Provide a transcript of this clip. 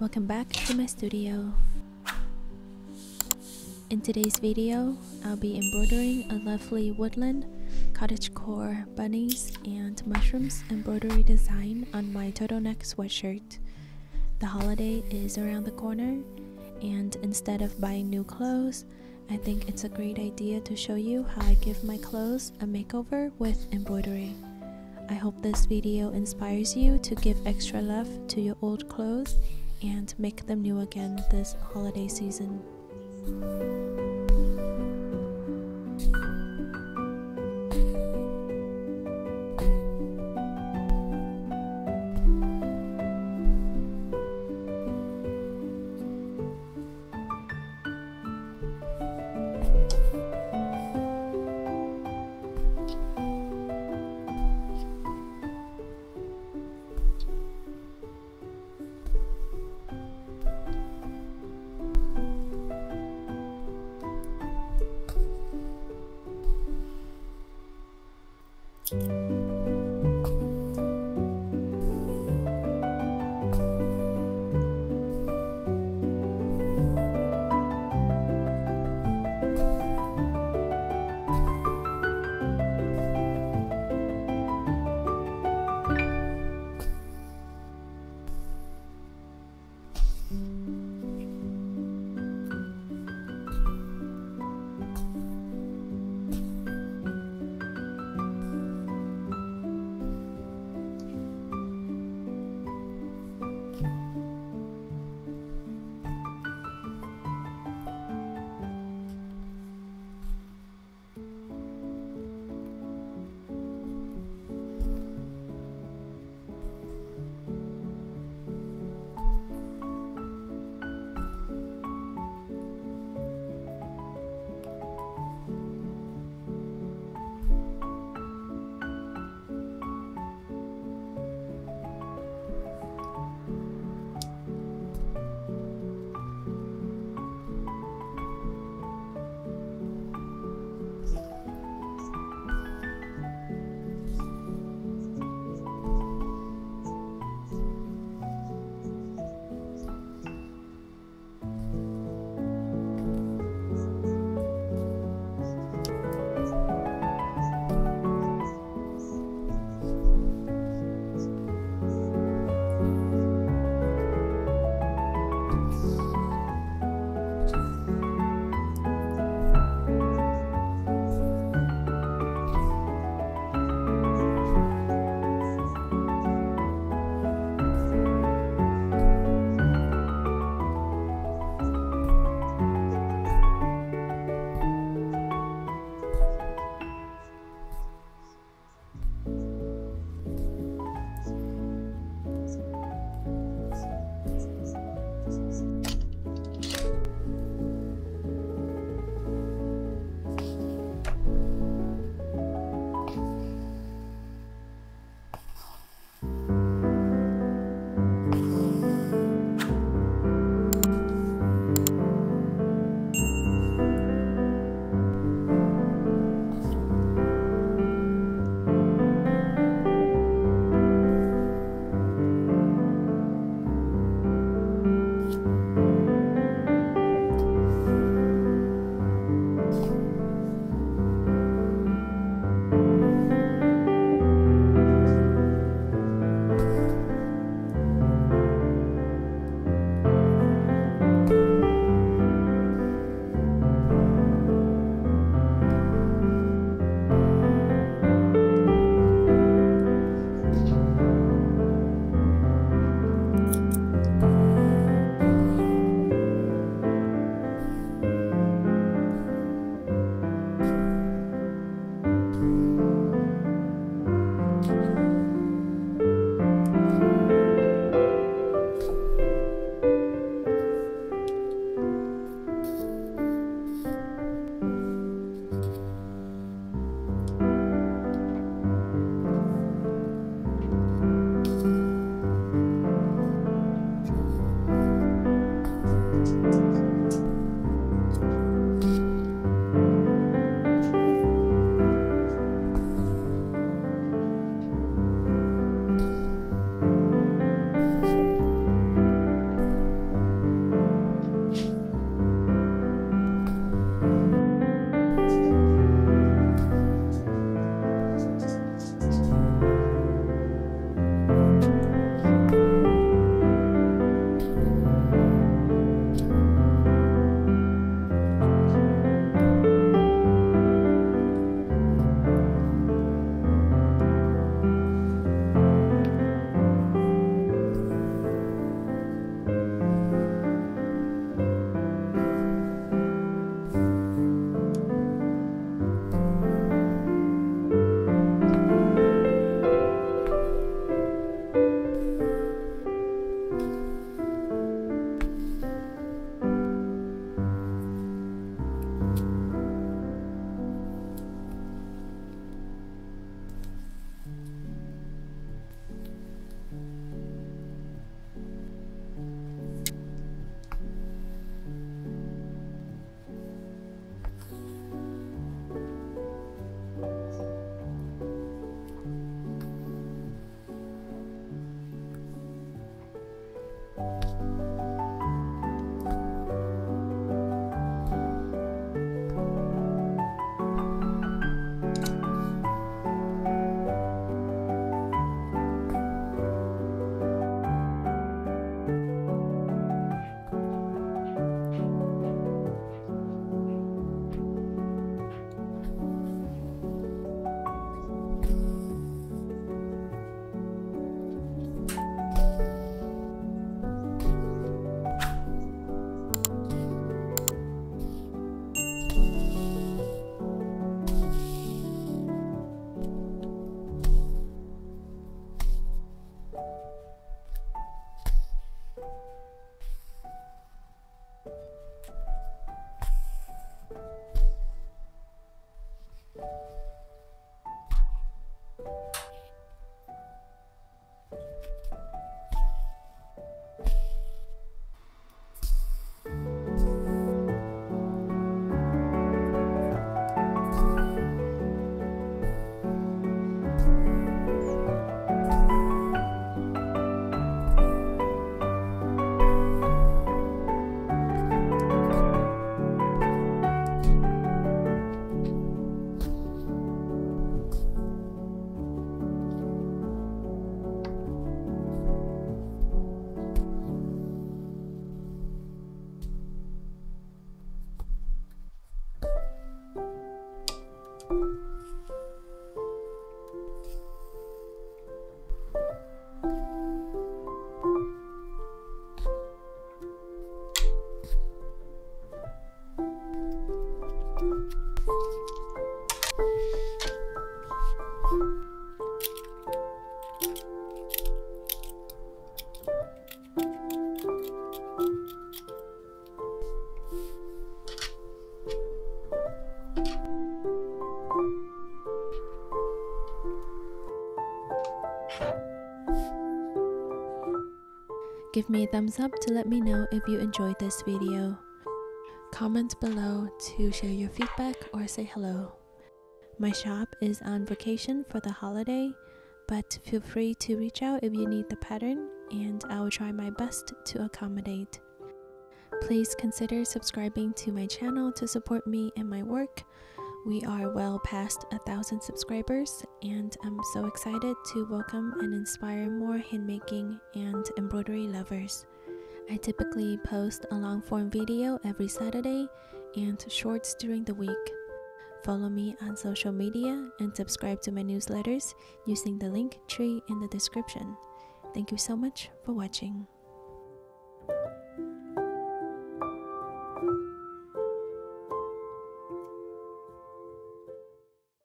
Welcome back to my studio. In today's video, I'll be embroidering a lovely woodland, cottage-core bunnies and mushrooms embroidery design on my turtleneck sweatshirt. The holiday is around the corner, and instead of buying new clothes, I think it's a great idea to show you how I give my clothes a makeover with embroidery. I hope this video inspires you to give extra love to your old clothes and make them new again this holiday season. Give me a thumbs up to let me know if you enjoyed this video. Comment below to share your feedback or say hello. My shop is on vacation for the holiday, but feel free to reach out if you need the pattern, and I will try my best to accommodate. Please consider subscribing to my channel to support me and my work. We are well past 1,000 subscribers, and I'm so excited to welcome and inspire more handmaking and embroidery lovers. I typically post a long-form video every Saturday and shorts during the week. Follow me on social media and subscribe to my newsletters using the link tree in the description. Thank you so much for watching.